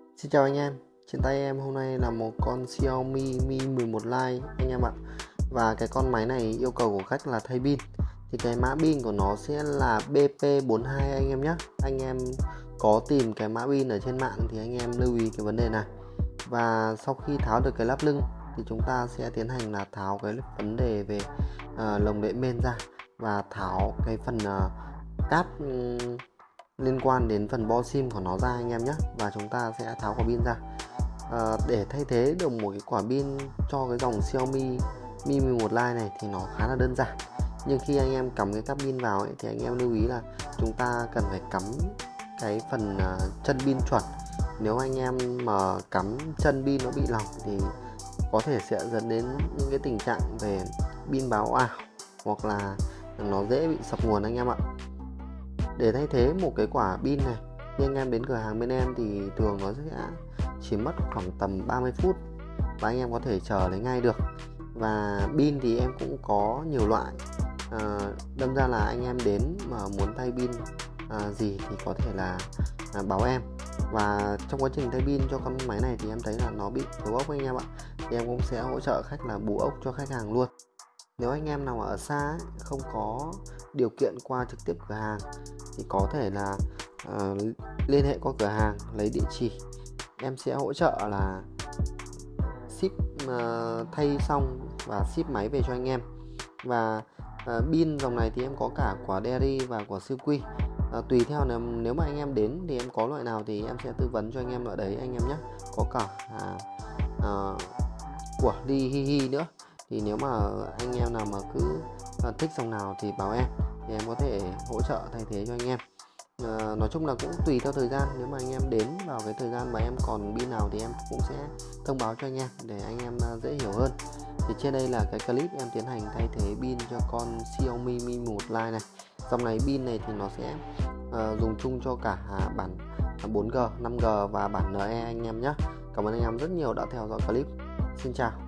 Xin chào anh em, trên tay em hôm nay là một con Xiaomi Mi 11 Lite anh em ạ. Và cái con máy này yêu cầu của khách là thay pin. Thì cái mã pin của nó sẽ là BP42 anh em nhé. Anh em có tìm cái mã pin ở trên mạng thì anh em lưu ý cái vấn đề này. Và sau khi tháo được cái lắp lưng thì chúng ta sẽ tiến hành là tháo cái vấn đề về lồng đệm main ra và tháo cái phần cáp liên quan đến phần bo sim của nó ra anh em nhé. Và chúng ta sẽ tháo quả pin ra. Để thay thế được một cái quả pin cho cái dòng Xiaomi Mi 11 Lite này thì nó khá là đơn giản, nhưng khi anh em cắm cái cáp pin vào ấy, thì anh em lưu ý là chúng ta cần phải cắm cái phần chân pin chuẩn. Nếu anh em mà cắm chân pin nó bị lỏng thì có thể sẽ dẫn đến những cái tình trạng về pin báo ảo hoặc là nó dễ bị sập nguồn anh em ạ. Để thay thế một cái quả pin này, khi anh em đến cửa hàng bên em thì thường nó sẽ chỉ mất khoảng tầm 30 phút và anh em có thể chờ lấy ngay được. Và pin thì em cũng có nhiều loại, đâm ra là anh em đến mà muốn thay pin gì thì có thể là báo em. Và trong quá trình thay pin cho con máy này thì em thấy là nó bị thiếu ốc anh em ạ, thì em cũng sẽ hỗ trợ khách là bù ốc cho khách hàng luôn. Nếu anh em nào ở xa ấy, không có điều kiện qua trực tiếp cửa hàng thì có thể là liên hệ qua cửa hàng lấy địa chỉ, em sẽ hỗ trợ là ship thay xong và ship máy về cho anh em. Và pin dòng này thì em có cả quả Derry và quả siêu quy, tùy theo nếu mà anh em đến thì em có loại nào thì em sẽ tư vấn cho anh em loại đấy anh em nhé. Có cả của Li Hi nữa, thì nếu mà anh em nào mà cứ thích dòng nào thì báo em thì em có thể hỗ trợ thay thế cho anh em. Nói chung là cũng tùy theo thời gian, nếu mà anh em đến vào cái thời gian mà em còn pin nào thì em cũng sẽ thông báo cho anh em để anh em dễ hiểu hơn. Thì trên đây là cái clip em tiến hành thay thế pin cho con Xiaomi Mi 11 Lite này. Dòng này pin này thì nó sẽ dùng chung cho cả bản 4G, 5G và bản NE anh em nhé. Cảm ơn anh em rất nhiều đã theo dõi clip. Xin chào.